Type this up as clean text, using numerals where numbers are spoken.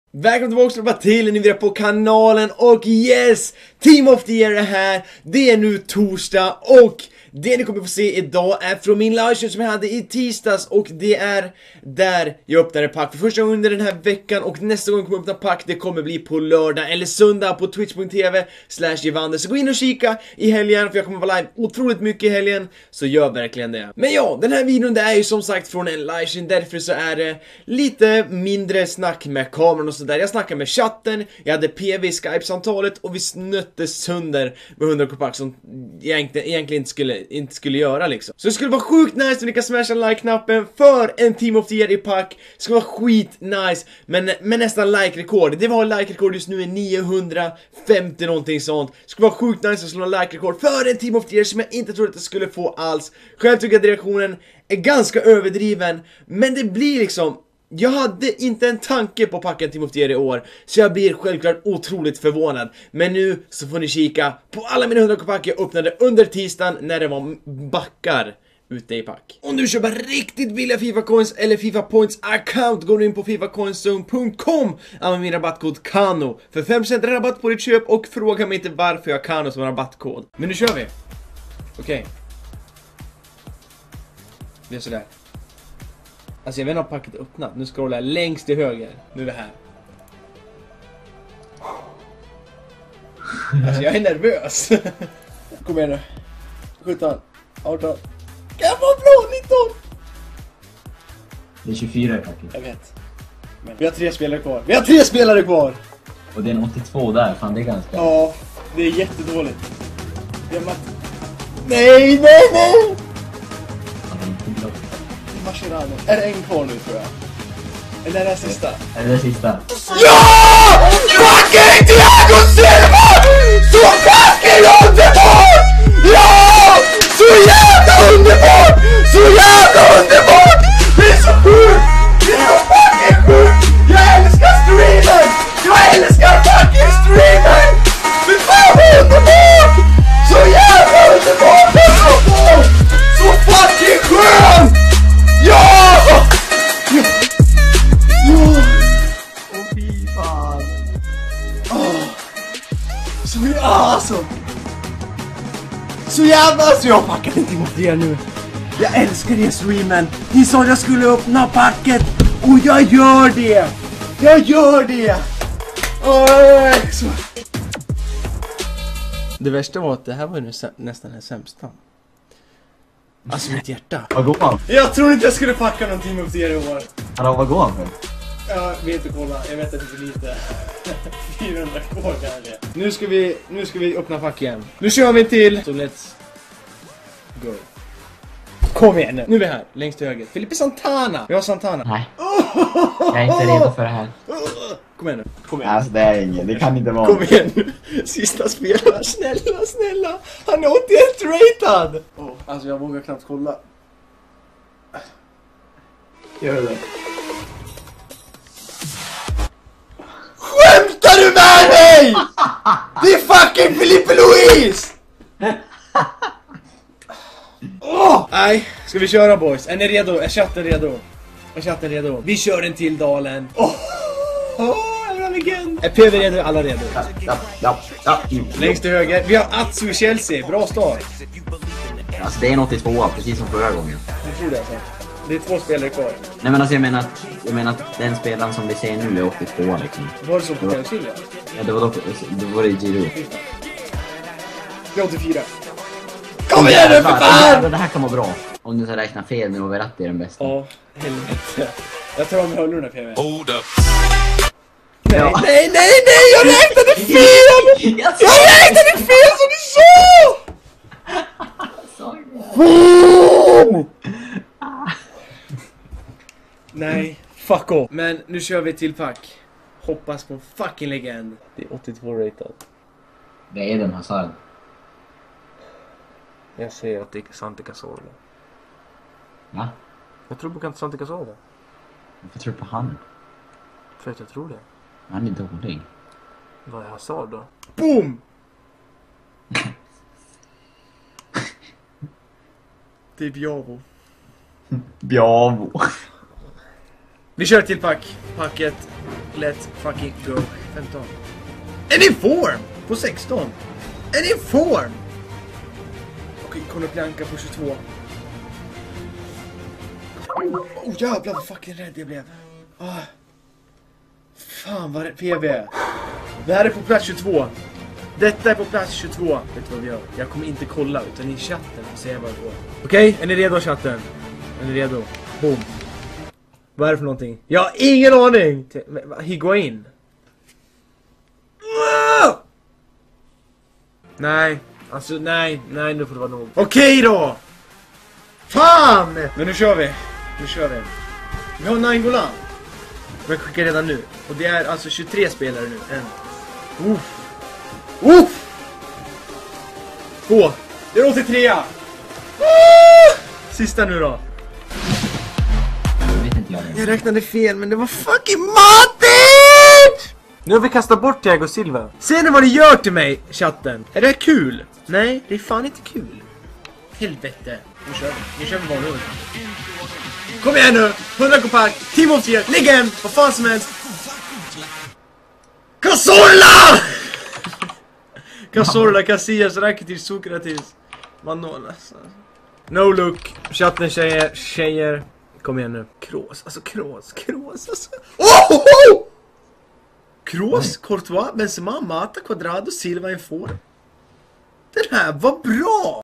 Välkommen tillbaka till en ny video på kanalen. Och yes, Team of the Year är här. Det är nu torsdag och det ni kommer få se idag är från min livestream som jag hade i tisdags. Och det är där jag öppnar en pack för första gången under den här veckan. Och nästa gång jag kommer öppna pack, det kommer bli på lördag eller söndag på twitch.tv/Jevander. Så gå in och kika i helgen, för jag kommer vara live otroligt mycket i helgen. Så gör verkligen det. Men ja, den här videon det är ju som sagt från en livestream. Därför så är det lite mindre snack med kameran och sådär. Jag snackade med chatten, jag hade PV i Skype-samtalet och vi snöttes sönder med 100 kopack som egentligen inte skulle göra liksom. Så det skulle vara sjukt nice om ni kan smasha like-knappen för en Team of the Year i pack. Det skulle vara skit nice, men nästan like-rekord. Det var like-rekord just nu är 950 någonting sånt. Det skulle vara sjukt nice att slå en like-rekord för en Team of the Year som jag inte trodde att det skulle få alls. Själv tycker jag att reaktionen är ganska överdriven, men det blir liksom... Jag hade inte en tanke på packen Team of the Year i år, så jag blir självklart otroligt förvånad. Men nu så får ni kika på alla mina 100 pack jag öppnade under tisdagen när det var backar ute i pack. Om du köper riktigt billiga FIFA Coins eller FIFA Points account, går du in på fifacoinzone.com. Använd min rabattkod KANO för 5% rabatt på ditt köp och fråga mig inte varför jag KANO som rabattkod. Men nu kör vi. Okej. Det är sådär. Alltså jag vet inte om packet är öppnat. Nu scrollar jag längst till höger. Nu är vi här. Alltså jag är nervös. Kom igen nu. 17, 18. Kan jag få bra 19? Det är 24 i packet. Jag vet. Men vi har 3 spelare kvar. Vi har 3 spelare kvar! Och det är en 82 där. Fan, det är ganska... Ja, det är jättedåligt. Nej, nej, nej! Mascherano. Är det en kvar nu tror jag? Eller är det sista? Är det sista? Ja! Fucking Thiago Silva! Så fucking underbart! Ja! Så jävla underbart! Så jävla underbart! Det är så sjukt! Det är så fucking sjukt! Jag älskar streamen! Jag älskar fucking streamen! Fy fan vad underbart! Så jävla underbart! Så fucking skönt! Ja! Ja! Ja! Åh fy fan! Så alltså! Så jävla alltså! Jag har packat inte emot det nu! Jag älskar det streamen! Ni sa att jag skulle öppna packet! Och jag gör det! Jag gör det! Så. Det värsta var att det här var ju nästan den sämsta. Alltså mitt hjärta. Vad går han? Jag tror inte jag skulle packa någon Team of the Year i år. Hallå, vad går han för? Jag vet inte kolla, jag vet att det är för lite. 400 kvar kanske. Nu ska vi öppna pack igen. Nu kör vi till. Så let's go. Kom igen nu. Nu är vi här, längst till höger. Felipe Santana. Vi har Santana. Nej. Jag är inte redo för det här. Kom igen nu. Kom igen. Alltså det är ingen, det kan inte vara. Kom igen nu. Sista spelaren. Snälla. Han är 81 ratad. Alltså jag vågar knappt kolla. Gör det. Skämtar du med mig? Det är fucking Felipe Luis! Nej, ska vi köra boys? Är ni redo? Är chatten redo? Är chatten redo? Vi kör en till dalen. Är legend. Är PV redo? Alla redo? Ja. Längst till höger. Vi har Atsu Chelsea. Bra start. Alltså det är en 82, precis som förra gången. Jag tror det alltså. Det är 2 spelare kvar. Nej men alltså jag menar att den spelaren som vi ser nu är 82 liksom. Var det så på Chelsea? Ja, det var det i Giro. Det är 84. Kom igen nu för fan! Det här kan vara bra. Om du ska räkna fel nu och Verratti är den bästa. Ja, helvete. Jag tar om hörlurarna PV. Hold up. Nej, jag räknade fel! Jag räknade fel som du sa! Nej, fuck off. Men nu kör vi till pack. Hoppas på fucking legend. Det är 82 ratad. Det är den Hazard. Jag säger att det är Santi Cazorla. Va? Jag tror på Santi Cazorla. Jag tror på han. För att jag tror det. Han är dålig. Vad är Hazard då? Boom! Det är Biavo. Biavo. Vi kör till packet. Let's fucking go. 15. En inform! På 16. En inform! Okej, Konoplyanka på 22. Oh jävlar vad fucking rädd jag blev. Fan vad PV är. Det här är på plats 22. Detta är på plats 22. Vet du vad vi gör? Jag kommer inte kolla utan i chatten och säga vad det går. Okej, är ni redo chatten? Är ni redo? Boom. Vad är det för någonting? Jag har ingen aning! Higuain. Nej, alltså nej, nu får det vara nog. Okej då! Fan! Men nu kör vi. Vi har Nainggolan. Vi skickar redan nu. Och det är alltså 23 spelare nu. En. Två. Det är 83. Sista nu då. Jag räknade fel, men det var fucking Matic! Nu har vi kastat bort Thiago Silva. Ser ni vad det gör till mig, chatten? Är det här kul? Nej, det är fan inte kul. Helvete. Nu kör vi vanligt. Kom igen nu! 100 kompakt, Team of the Year, legend, vad fan som helst. Cazorla! Cazorla, Casillas, Rakitic, Sokratis, Manolas. No look, chatten tjejer. Kom igen nu. Kroos alltså. Oh! Kroos, Courtois, Benzema, Mata, Quadrado, Silva, en får. Den här var bra!